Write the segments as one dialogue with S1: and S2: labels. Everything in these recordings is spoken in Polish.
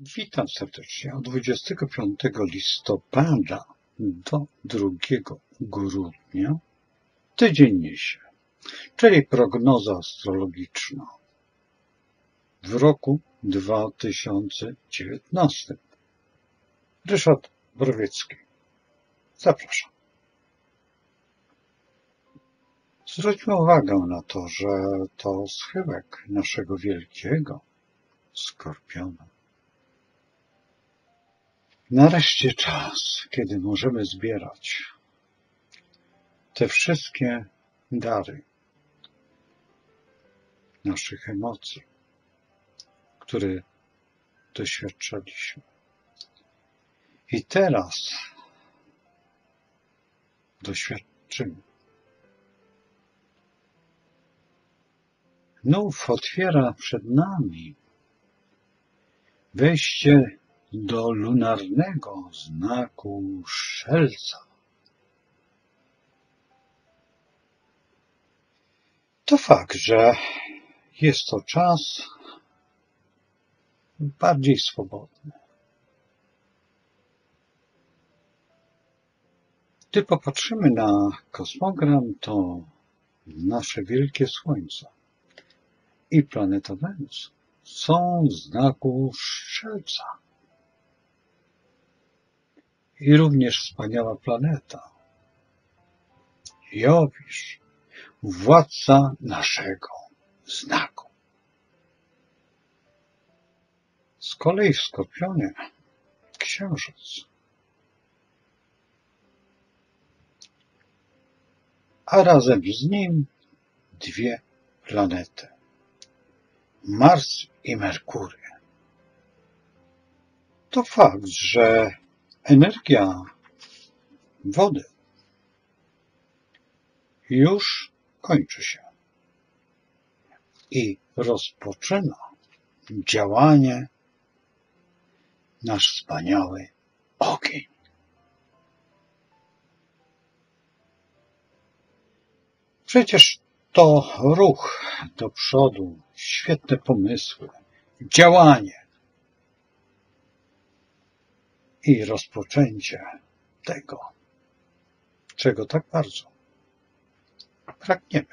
S1: Witam serdecznie. Od 25 listopada do 2 grudnia tydzień niesie, czyli prognoza astrologiczna w roku 2019. Ryszard Browiecki. Zapraszam. Zwróćmy uwagę na to, że to schyłek naszego wielkiego Skorpiona. Nareszcie czas, kiedy możemy zbierać te wszystkie dary naszych emocji, które doświadczaliśmy. I teraz doświadczymy. Znów otwiera przed nami wejście do lunarnego znaku Strzelca. To fakt, że jest to czas bardziej swobodny. Gdy popatrzymy na kosmogram, to nasze wielkie Słońce i planeta Wenus są w znaku Strzelca. I również wspaniała planeta Jowisz, władca naszego znaku. Z kolei w Skorpionie Księżyc, a razem z nim dwie planety, Mars i Merkury. To fakt, że energia wody już kończy się i rozpoczyna działanie nasz wspaniały ogień. Przecież to ruch do przodu, świetne pomysły, działanie i rozpoczęcie tego, czego tak bardzo pragniemy.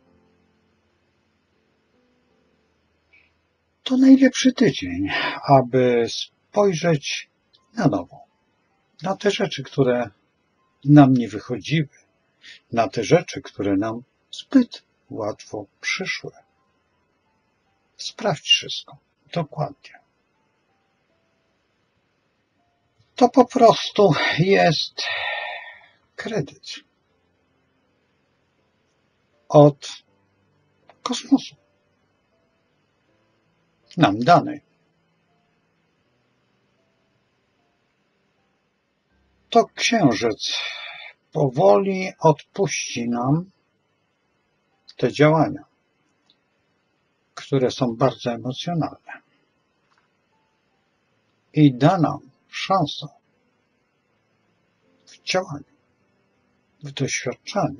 S1: To najlepszy tydzień, aby spojrzeć na nowo, na te rzeczy, które nam nie wychodziły, na te rzeczy, które nam zbyt łatwo przyszły. Sprawdź wszystko dokładnie. To po prostu jest kredyt od kosmosu nam dany. To Księżyc powoli odpuści nam te działania, które są bardzo emocjonalne i da nam szansę w działaniu, w doświadczeniu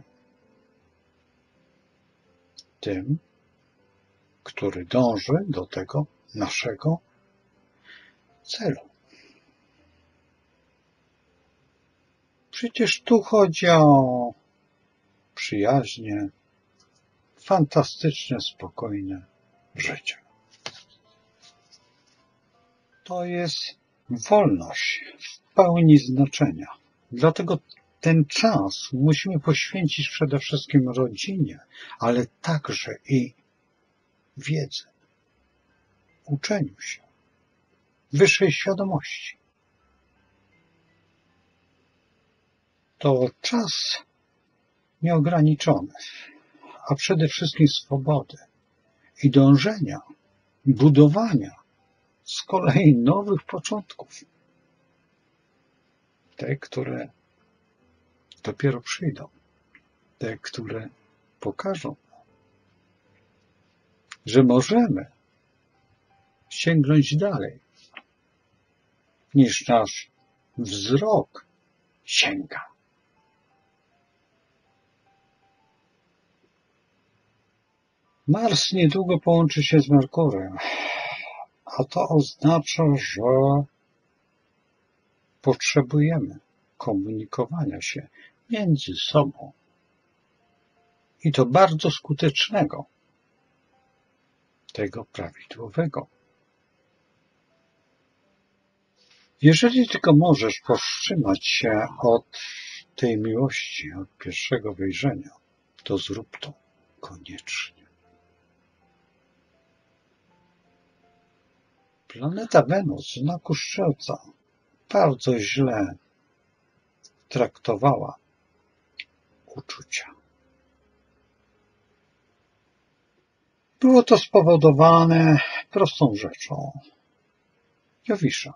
S1: tym, który dąży do tego naszego celu. Przecież tu chodzi o przyjaźnie, fantastyczne, spokojne życie. To jest wolność w pełni znaczenia. Dlatego ten czas musimy poświęcić przede wszystkim rodzinie, ale także i wiedzy, uczeniu się, wyższej świadomości. To czas nieograniczony, a przede wszystkim swobody i dążenia, budowania z kolei nowych początków. Te, które dopiero przyjdą, te, które pokażą, że możemy sięgnąć dalej, niż nasz wzrok sięga. Mars niedługo połączy się z Merkurem a to oznacza, że potrzebujemy komunikowania się między sobą i to bardzo skutecznego, tego prawidłowego. Jeżeli tylko możesz powstrzymać się od tej miłości, od pierwszego wejrzenia, to zrób to koniecznie. Planeta Wenus w znaku Strzelca bardzo źle traktowała uczucia. Było to spowodowane prostą rzeczą. Jowisza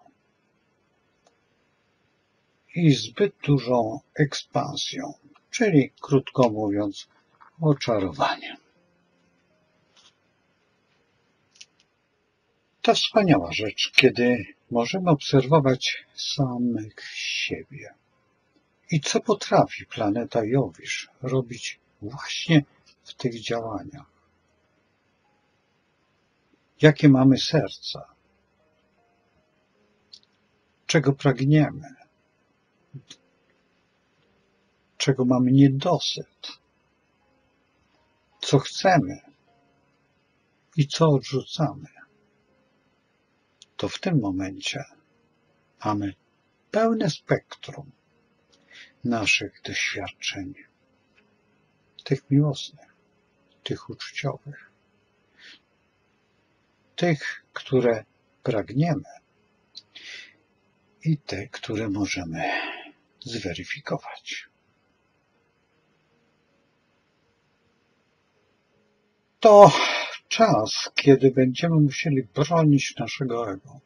S1: i zbyt dużą ekspansją, czyli krótko mówiąc oczarowaniem. To wspaniała rzecz, kiedy możemy obserwować samych siebie. I co potrafi planeta Jowisz robić właśnie w tych działaniach? Jakie mamy serca? Czego pragniemy? Czego mamy niedosyt? Co chcemy? I co odrzucamy? To w tym momencie mamy pełne spektrum naszych doświadczeń, tych miłosnych, tych uczuciowych, tych, które pragniemy i te, które możemy zweryfikować. To czas, kiedy będziemy musieli bronić naszego ego.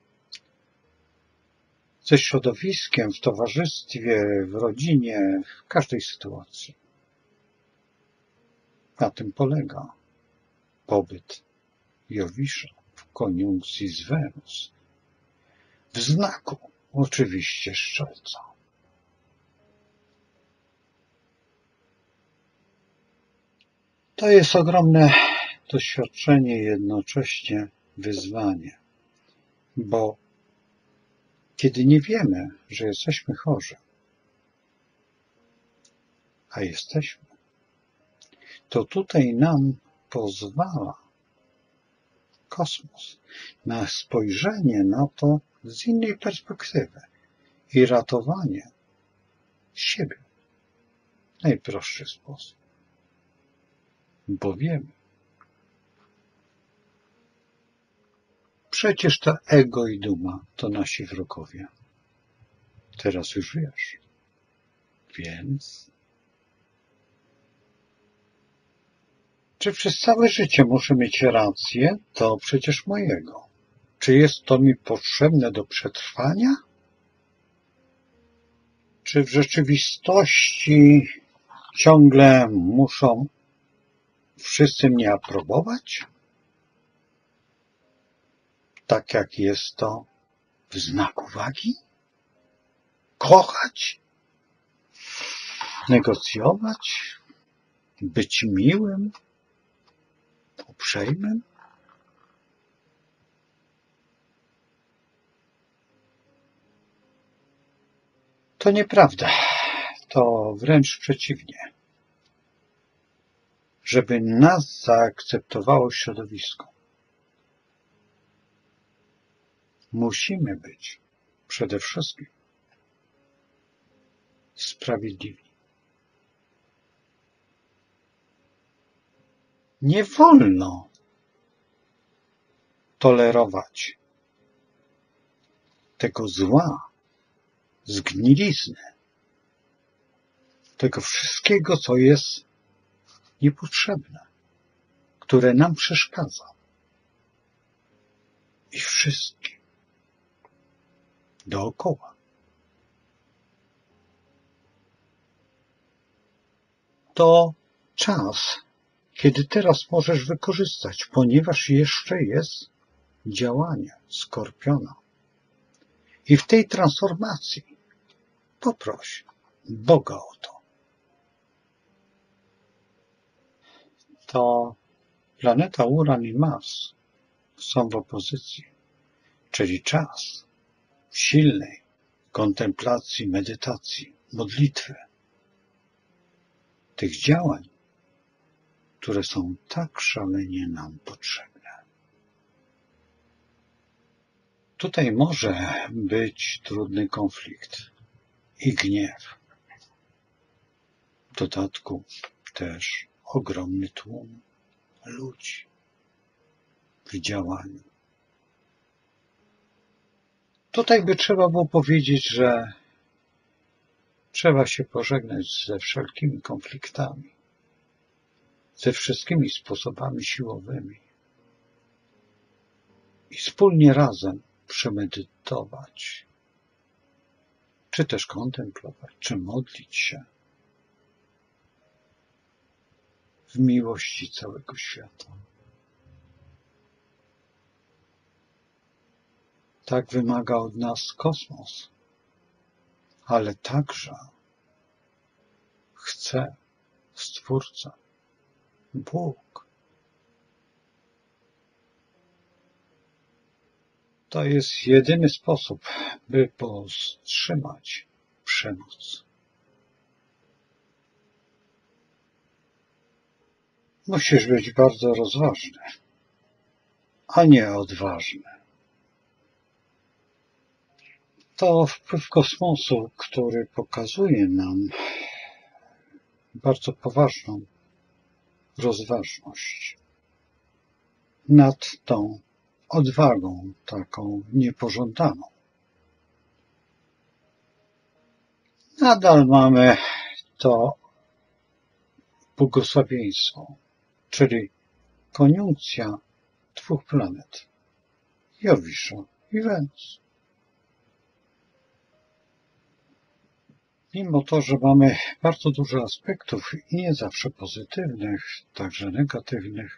S1: Ze środowiskiem, w towarzystwie, w rodzinie, w każdej sytuacji. Na tym polega pobyt Jowisza w koniunkcji z Wenus, w znaku oczywiście Strzelca. To jest ogromne doświadczenie i jednocześnie wyzwanie, bo kiedy nie wiemy, że jesteśmy chorzy, a jesteśmy, to tutaj nam pozwala kosmos na spojrzenie na to z innej perspektywy i ratowanie siebie w najprostszy sposób. Bo wiemy, przecież to ego i duma to nasi wrogowie. Teraz już wiesz. Więc czy przez całe życie muszę mieć rację? To przecież mojego. Czy jest to mi potrzebne do przetrwania? Czy w rzeczywistości ciągle muszą wszyscy mnie aprobować? Tak jak jest to w znaku wagi? Kochać? Negocjować? Być miłym? Uprzejmym? To nieprawda. To wręcz przeciwnie. Żeby nas zaakceptowało środowisko, musimy być przede wszystkim sprawiedliwi. Nie wolno tolerować tego zła, zgnilizny, tego wszystkiego, co jest niepotrzebne, które nam przeszkadza. I wszystkim dookoła. To czas, kiedy teraz możesz wykorzystać, ponieważ jeszcze jest działanie Skorpiona. I w tej transformacji poproś Boga o to. To planeta Uran i Mars są w opozycji. czyli czas silnej kontemplacji, medytacji, modlitwy, tych działań, które są tak szalenie nam potrzebne. Tutaj może być trudny konflikt i gniew. W dodatku też ogromny tłum ludzi w działaniu. Tutaj by trzeba było powiedzieć, że trzeba się pożegnać ze wszelkimi konfliktami, ze wszystkimi sposobami siłowymi i wspólnie razem przemedytować, czy też kontemplować, czy modlić się w miłości całego świata. Tak wymaga od nas kosmos, ale także chce Stwórca, Bóg. To jest jedyny sposób, by powstrzymać przemoc. Musisz być bardzo rozważny, a nie odważny. To wpływ kosmosu, który pokazuje nam bardzo poważną rozważność nad tą odwagą taką niepożądaną. Nadal mamy to błogosławieństwo, czyli koniunkcja dwóch planet, Jowisza i Wenus. Mimo to, że mamy bardzo dużo aspektów i nie zawsze pozytywnych, także negatywnych,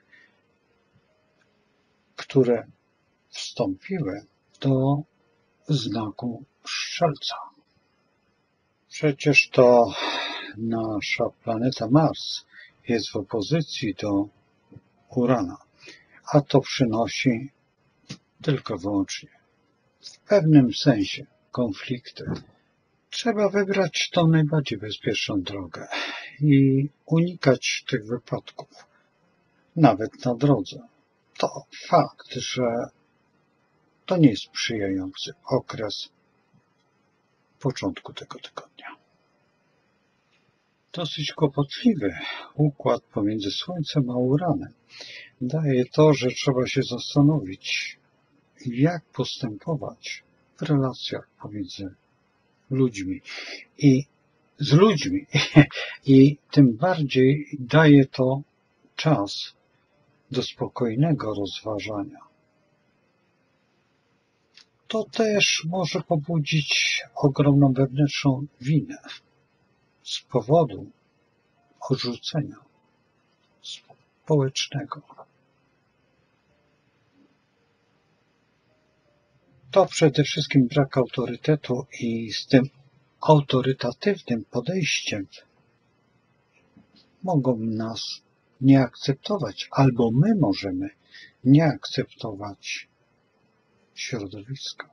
S1: które wstąpiły do znaku Strzelca. Przecież to nasza planeta Mars jest w opozycji do Urana, a to przynosi tylko wyłącznie w pewnym sensie konflikty. Trzeba wybrać tą najbardziej bezpieczną drogę i unikać tych wypadków, nawet na drodze. To fakt, że to nie jest sprzyjający okres początku tego tygodnia. Dosyć kłopotliwy układ pomiędzy Słońcem a Uranem daje to, że trzeba się zastanowić, jak postępować w relacjach pomiędzy ludźmi i z ludźmi. I tym bardziej daje to czas do spokojnego rozważania. To też może pobudzić ogromną wewnętrzną winę z powodu odrzucenia społecznego. To przede wszystkim brak autorytetu i z tym autorytatywnym podejściem mogą nas nie akceptować, albo my możemy nie akceptować środowiska.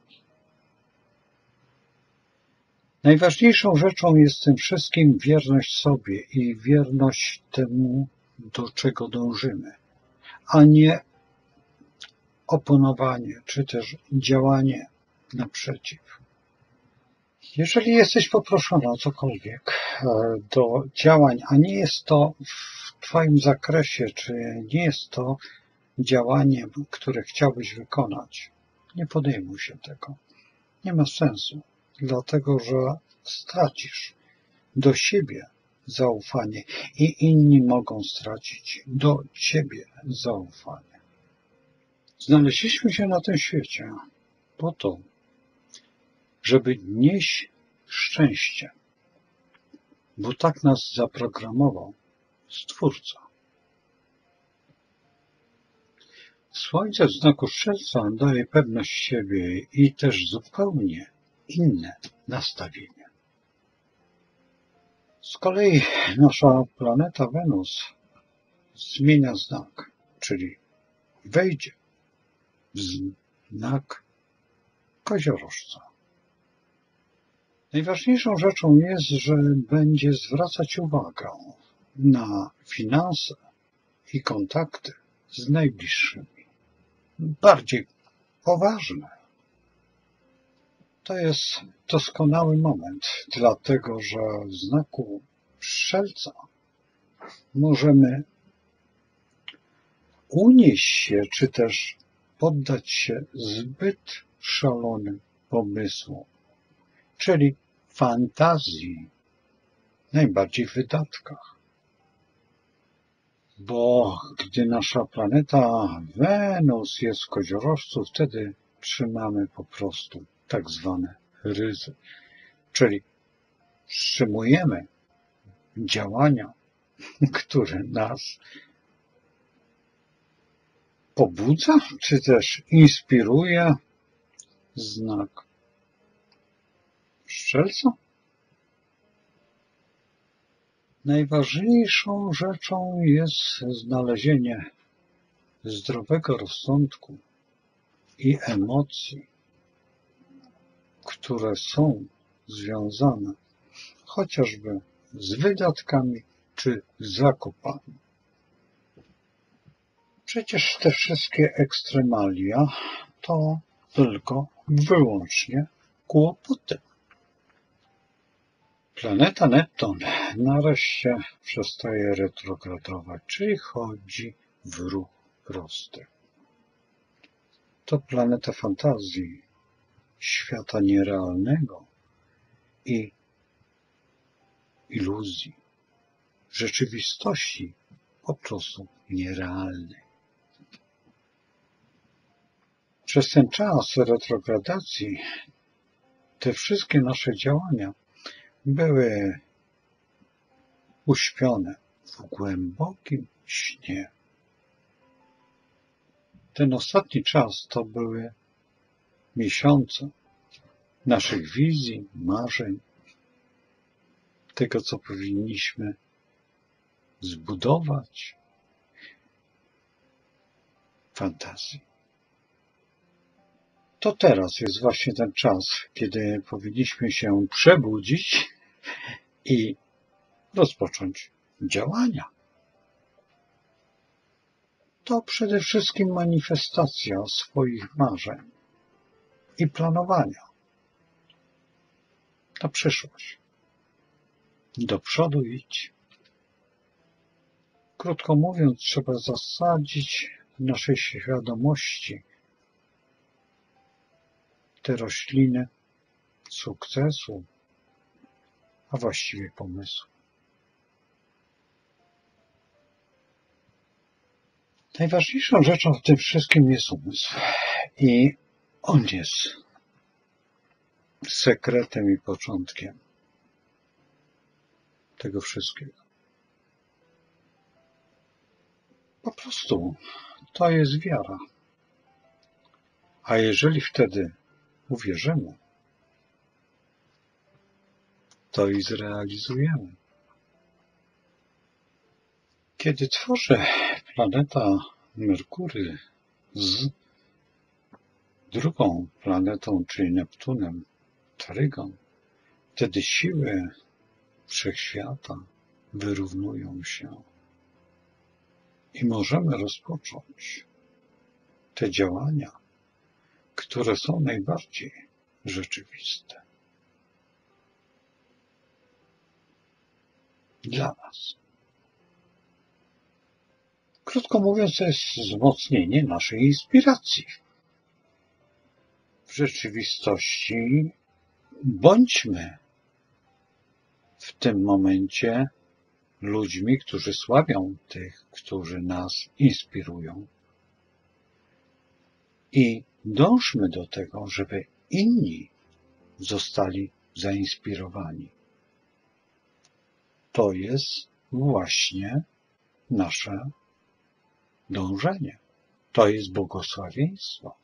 S1: Najważniejszą rzeczą jest w tym wszystkim wierność sobie i wierność temu, do czego dążymy, a nie oponowanie, czy też działanie naprzeciw. Jeżeli jesteś poproszony o cokolwiek do działań, a nie jest to w Twoim zakresie, czy nie jest to działanie, które chciałbyś wykonać, nie podejmuj się tego. Nie ma sensu, dlatego że stracisz do siebie zaufanie i inni mogą stracić do Ciebie zaufanie. Znaleźliśmy się na tym świecie po to, żeby nieść szczęście, bo tak nas zaprogramował Stwórca. Słońce w znaku Strzelca daje pewność siebie i też zupełnie inne nastawienie. Z kolei nasza planeta Wenus zmienia znak, czyli wejdzie w znak koziorożca. Najważniejszą rzeczą jest, że będzie zwracać uwagę na finanse i kontakty z najbliższymi. Bardziej poważne. To jest doskonały moment, dlatego że w znaku Strzelca możemy unieść się, czy też poddać się zbyt szalonym pomysłom, czyli fantazji, najbardziej w wydatkach. Bo gdy nasza planeta Wenus jest w koziorożcu, wtedy trzymamy po prostu tak zwane ryzy, czyli wstrzymujemy działania, które nas pobudza, czy też inspiruje znak Strzelca. Najważniejszą rzeczą jest znalezienie zdrowego rozsądku i emocji, które są związane chociażby z wydatkami czy zakupami. Przecież te wszystkie ekstremalia to tylko wyłącznie kłopoty. Planeta Neptun nareszcie przestaje retrogradować, czyli chodzi w ruch prosty. To planeta fantazji, świata nierealnego i iluzji, rzeczywistości po prostu nierealnej. Przez ten czas retrogradacji te wszystkie nasze działania były uśpione w głębokim śnie. Ten ostatni czas to były miesiące naszych wizji, marzeń, tego, co powinniśmy zbudować, fantazji. To teraz jest właśnie ten czas, kiedy powinniśmy się przebudzić i rozpocząć działania. To przede wszystkim manifestacja swoich marzeń i planowania na przyszłość. Do przodu idź. Krótko mówiąc, trzeba zasadzić w naszej świadomości te rośliny sukcesu, a właściwie pomysłu. Najważniejszą rzeczą w tym wszystkim jest umysł i on jest sekretem i początkiem tego wszystkiego. Po prostu to jest wiara. A jeżeli wtedy uwierzymy, to i zrealizujemy. Kiedy tworzy planeta Merkury z drugą planetą, czyli Neptunem, trygon, wtedy siły wszechświata wyrównują się i możemy rozpocząć te działania, które są najbardziej rzeczywiste dla nas. Krótko mówiąc, to jest wzmocnienie naszej inspiracji. W rzeczywistości bądźmy w tym momencie ludźmi, którzy sławią tych, którzy nas inspirują. I dążmy do tego, żeby inni zostali zainspirowani. To jest właśnie nasze dążenie. To jest błogosławieństwo.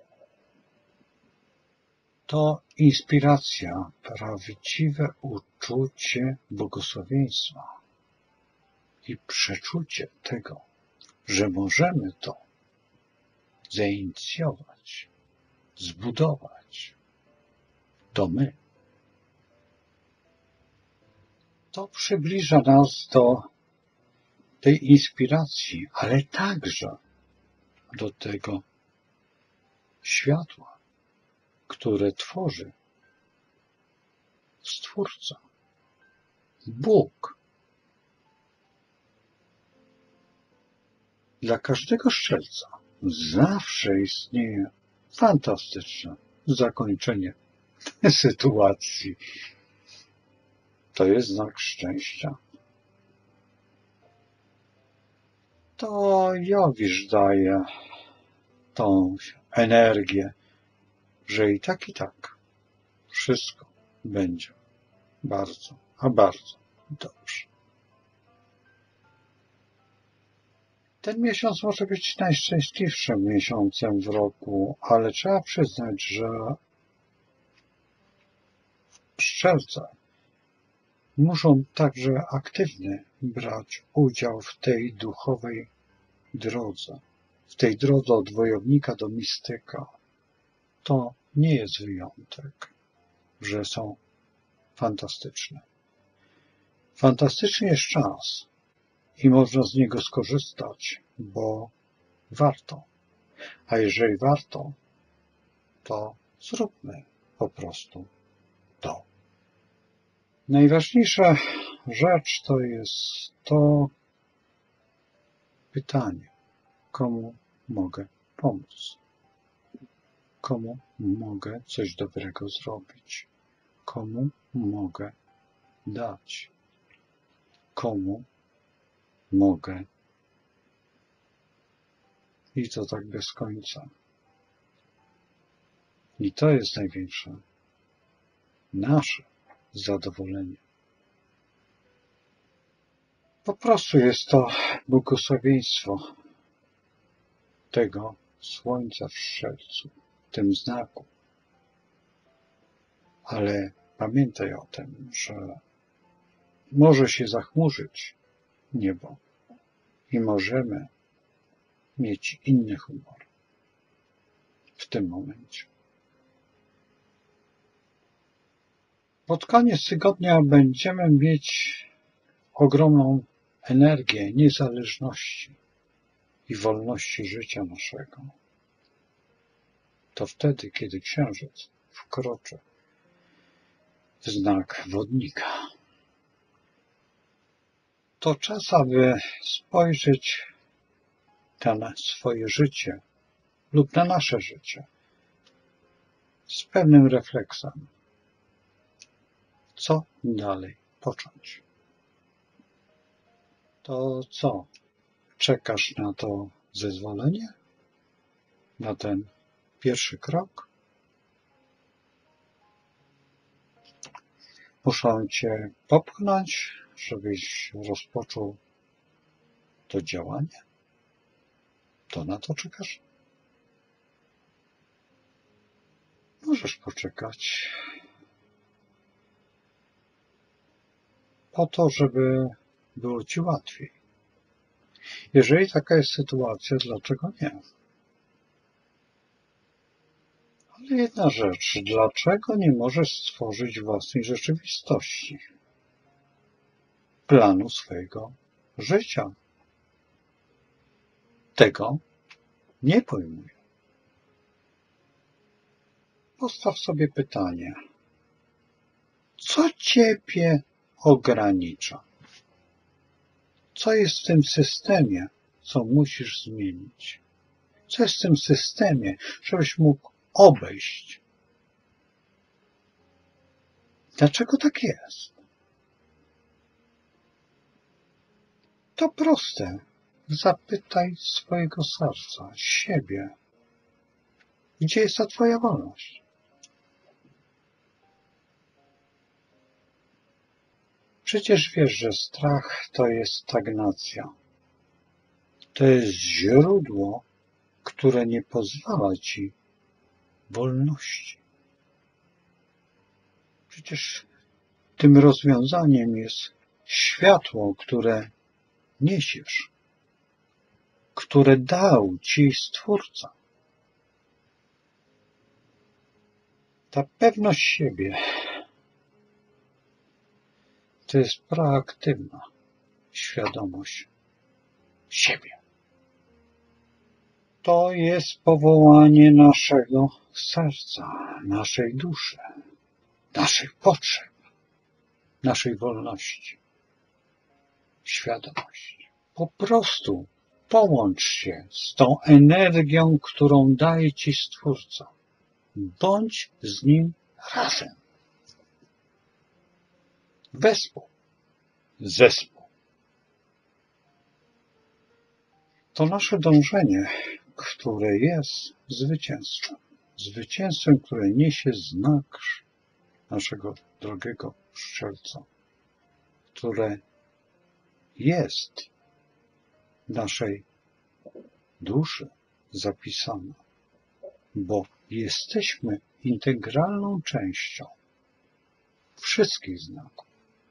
S1: To inspiracja, prawdziwe uczucie błogosławieństwa i przeczucie tego, że możemy to zainicjować, zbudować. To my. To przybliża nas do tej inspiracji, ale także do tego światła, które tworzy Stwórca, Bóg. Dla każdego strzelca zawsze istnieje fantastyczne zakończenie sytuacji. To jest znak szczęścia. To Jowisz daje tą energię, że i tak wszystko będzie bardzo, a bardzo dobrze. Ten miesiąc może być najszczęśliwszym miesiącem w roku, ale trzeba przyznać, że strzelcy muszą także aktywnie brać udział w tej duchowej drodze, w tej drodze od wojownika do mistyka. To nie jest wyjątek, że są fantastyczne. Fantastyczny jest czas i można z niego skorzystać, bo warto. A jeżeli warto, to zróbmy po prostu to. Najważniejsza rzecz to jest to pytanie, komu mogę pomóc, komu mogę coś dobrego zrobić, komu mogę dać, komu mogę i to tak bez końca. I to jest największe nasze zadowolenie. Po prostu jest to błogosławieństwo tego słońca w Strzelcu, tym znaku. Ale pamiętaj o tym, że może się zachmurzyć niebo i możemy mieć inny humor w tym momencie. Pod koniec tygodnia będziemy mieć ogromną energię niezależności i wolności życia naszego. To wtedy, kiedy Księżyc wkroczy w znak wodnika. To czas, aby spojrzeć na swoje życie lub na nasze życie z pewnym refleksem. Co dalej począć? To co? Czekasz na to zezwolenie? Na ten pierwszy krok? Muszą cię popchnąć, żebyś rozpoczął to działanie? To na to czekasz? Możesz poczekać po to, żeby było ci łatwiej. Jeżeli taka jest sytuacja, dlaczego nie? Ale jedna rzecz, dlaczego nie możesz stworzyć własnej rzeczywistości, planu swojego życia? Tego nie pojmuję. Postaw sobie pytanie, co ciebie ogranicza? Co jest w tym systemie, co musisz zmienić? Co jest w tym systemie, żebyś mógł obejść? Dlaczego tak jest? To proste. Zapytaj swojego serca, siebie. Gdzie jest ta twoja wolność? Przecież wiesz, że strach to jest stagnacja. To jest źródło, które nie pozwala ci wolności. Przecież tym rozwiązaniem jest światło, które niesiesz, które dał ci Stwórca. Ta pewność siebie to jest proaktywna świadomość siebie. To jest powołanie naszego serca, naszej duszy, naszych potrzeb, naszej wolności. Świadomość. Po prostu połącz się z tą energią, którą daje Ci Stwórca. Bądź z Nim razem. Wespół. Zespół. To nasze dążenie, które jest zwycięstwem. Zwycięstwem, które niesie znak naszego drogiego Strzelca, które jest w naszej duszy zapisane, bo jesteśmy integralną częścią wszystkich znaków.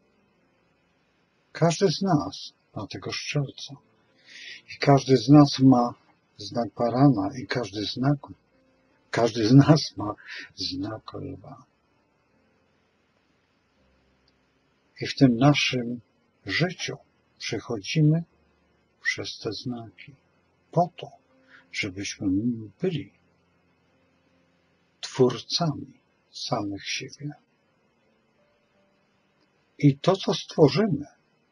S1: Każdy z nas ma tego Strzelca i każdy z nas ma znak barana i każdy z nas ma znak lwa. I w tym naszym życiu przechodzimy przez te znaki po to, żebyśmy byli twórcami samych siebie. I to, co stworzymy,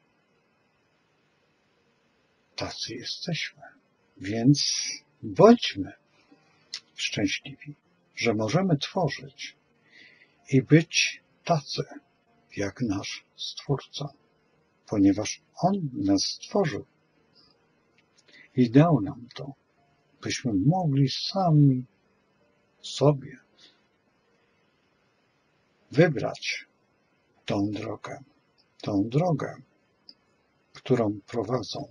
S1: tacy jesteśmy. Więc bądźmy szczęśliwi, że możemy tworzyć i być tacy, jak nasz Stwórca, ponieważ On nas stworzył i dał nam to, byśmy mogli sami sobie wybrać tą drogę, którą prowadzą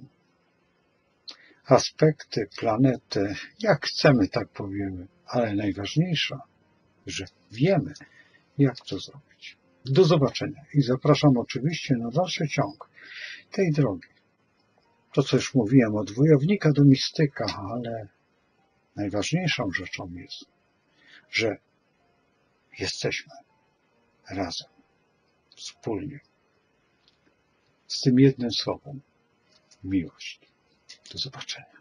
S1: aspekty planety, jak chcemy, tak powiemy, ale najważniejsze, że wiemy, jak to zrobić. Do zobaczenia i zapraszam oczywiście na dalszy ciąg tej drogi. To, co już mówiłem, od wojownika do mistyka, ale najważniejszą rzeczą jest, że jesteśmy razem, wspólnie, z tym jednym słowem, miłość. Do zobaczenia.